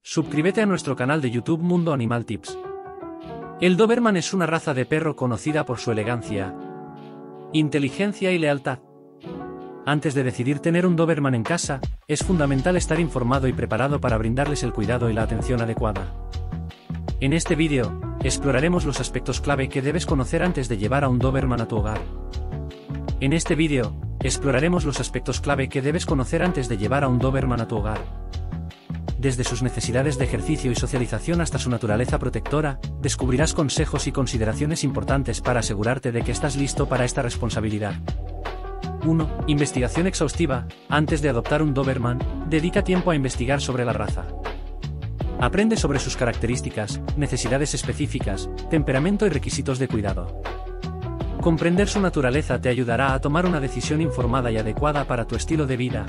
Suscríbete a nuestro canal de YouTube Mundo Animal Tips. El Doberman es una raza de perro conocida por su elegancia, inteligencia y lealtad. Antes de decidir tener un Doberman en casa, es fundamental estar informado y preparado para brindarles el cuidado y la atención adecuada. En este vídeo, exploraremos los aspectos clave que debes conocer antes de llevar a un Doberman a tu hogar. En este vídeo, exploraremos los aspectos clave que debes conocer antes de llevar a un Doberman a tu hogar. Desde sus necesidades de ejercicio y socialización hasta su naturaleza protectora, descubrirás consejos y consideraciones importantes para asegurarte de que estás listo para esta responsabilidad. 1. Investigación exhaustiva. Antes de adoptar un Doberman, dedica tiempo a investigar sobre la raza. Aprende sobre sus características, necesidades específicas, temperamento y requisitos de cuidado. Comprender su naturaleza te ayudará a tomar una decisión informada y adecuada para tu estilo de vida.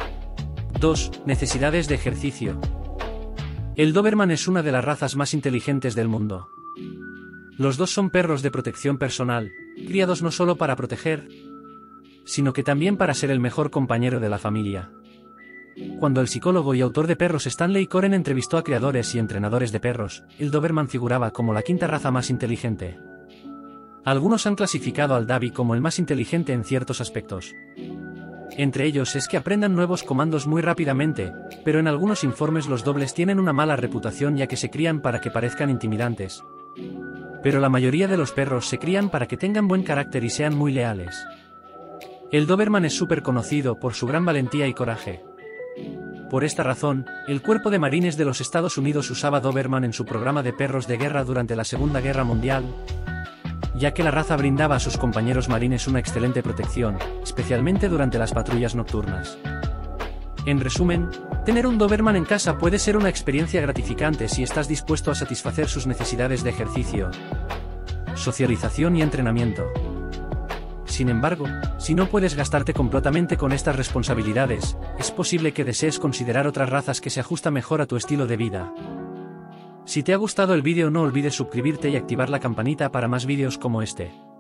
2. Necesidades de ejercicio. El Doberman es una de las razas más inteligentes del mundo. Los dos son perros de protección personal, criados no solo para proteger, sino que también para ser el mejor compañero de la familia. Cuando el psicólogo y autor de perros Stanley Coren entrevistó a criadores y entrenadores de perros, el Doberman figuraba como la quinta raza más inteligente. Algunos han clasificado al Dobby como el más inteligente en ciertos aspectos. Entre ellos es que aprendan nuevos comandos muy rápidamente, pero en algunos informes los dobles tienen una mala reputación ya que se crían para que parezcan intimidantes. Pero la mayoría de los perros se crían para que tengan buen carácter y sean muy leales. El Doberman es súper conocido por su gran valentía y coraje. Por esta razón, el Cuerpo de Marines de los Estados Unidos usaba Doberman en su programa de perros de guerra durante la Segunda Guerra Mundial, ya que la raza brindaba a sus compañeros marines una excelente protección, especialmente durante las patrullas nocturnas. En resumen, tener un Doberman en casa puede ser una experiencia gratificante si estás dispuesto a satisfacer sus necesidades de ejercicio, socialización y entrenamiento. Sin embargo, si no puedes gastarte completamente con estas responsabilidades, es posible que desees considerar otras razas que se ajustan mejor a tu estilo de vida. Si te ha gustado el vídeo, no olvides suscribirte y activar la campanita para más vídeos como este.